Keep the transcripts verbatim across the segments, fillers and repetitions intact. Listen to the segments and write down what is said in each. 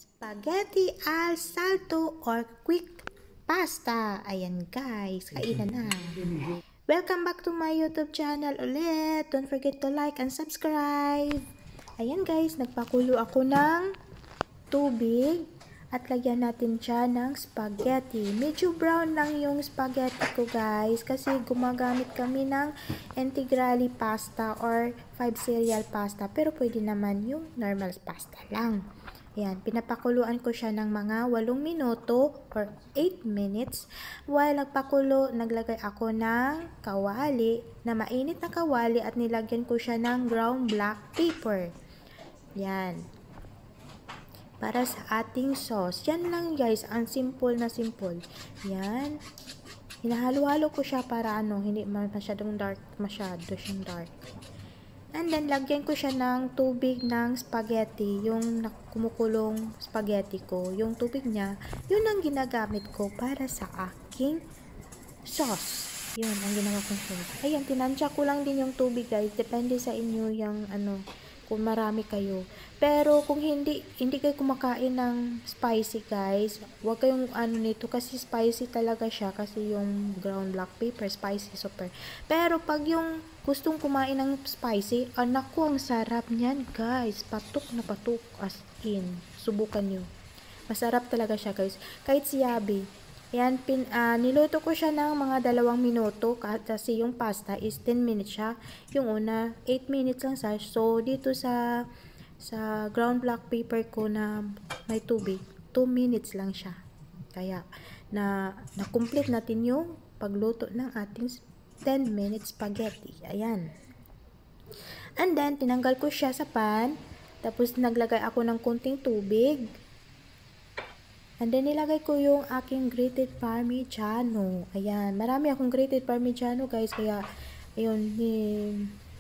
Spaghetti al salto or quick pasta. Ayan guys, kainan na. Welcome back to my YouTube channel ulit. Don't forget to like and subscribe. Ayan guys, nagpakulo ako ng tubig at lagyan natin siya ng spaghetti. Medyo brown lang yung spaghetti ko guys kasi gumagamit kami ng integrali pasta or five cereal pasta, pero pwede naman yung normal pasta lang. Ayan, pinapakuluan ko siya ng mga walong minuto or eight minutes. While nagpakulo, naglagay ako ng kawali, na mainit na kawali, at nilagyan ko siya ng ground black pepper. Yan. Para sa ating sauce. Yan lang guys, ang simple na simple. Yan. Hinahalo-halo ko siya para ano, hindi masyadong dark, masyado siyang dark. And then, lagyan ko siya ng tubig ng spaghetti, yung kumukulong spaghetti ko. Yung tubig niya, yun ang ginagamit ko para sa aking sauce. Yun, ang ginawa kong sauce. Ayan, tinansya ko lang din yung tubig guys. Depende sa inyo yung ano, kung marami kayo. Pero kung hindi hindi kayo kumakain ng spicy guys, huwag kayong ano nito kasi spicy talaga siya kasi yung ground black pepper spicy super. Pero pag yung gustong kumain ng spicy, anak ko, ang sarap niyan guys. Patok na patok as in. Subukan nyo. Masarap talaga siya guys. Kahit si Yabi. Yan, pin, uh, niluto ko siya ng mga dalawang minuto kasi yung pasta is ten minutes siya. Yung una, eight minutes lang siya. So, dito sa sa ground black pepper ko na may tubig, two minutes lang siya. Kaya, na, na-complete natin yung pagluto ng ating ten minutes spaghetti. Ayan. And then, tinanggal ko siya sa pan. Tapos, naglagay ako ng kunting tubig. And then, nilagay ko yung aking grated parmigiano. Ayan. Marami akong grated parmigiano, guys. Kaya, ayun. Eh,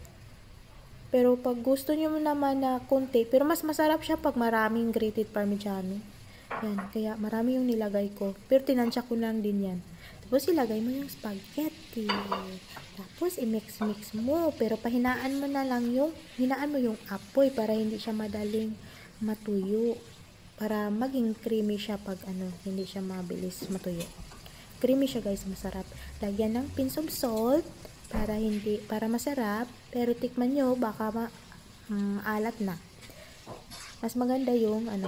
pero, pag gusto nyo naman na konti, pero mas masarap siya pag maraming grated parmigiano. Ayan. Kaya, marami yung nilagay ko. Pero, tinansya ko lang din yan. Tapos, ilagay mo yung spaghetti. Tapos, i-mix-mix mo. Pero, pahinaan mo na lang yung, hinaan mo yung apoy para hindi siya madaling matuyo. Para maging creamy siya pag ano, hindi siya mabilis matuyo. Creamy siya guys, masarap. Lagyan ng pinch of salt para hindi para masarap, pero tikman nyo baka ma, um, alat na. Mas maganda yung ano.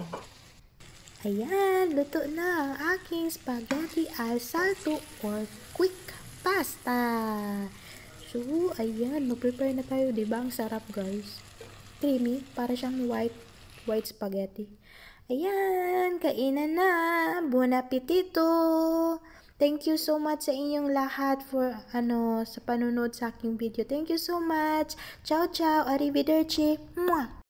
Ayan, luto na ang aking spaghetti al salto or quick pasta. So, ayan, mag-prepare na tayo, 'di ba? Ang sarap guys. Creamy, para siyang white white spaghetti. Ayan, kainan na. Buon appetito. Thank you so much sa inyong lahat for ano sa panunod sa aking video. Thank you so much. Ciao, ciao. Arrivederci. Mwah.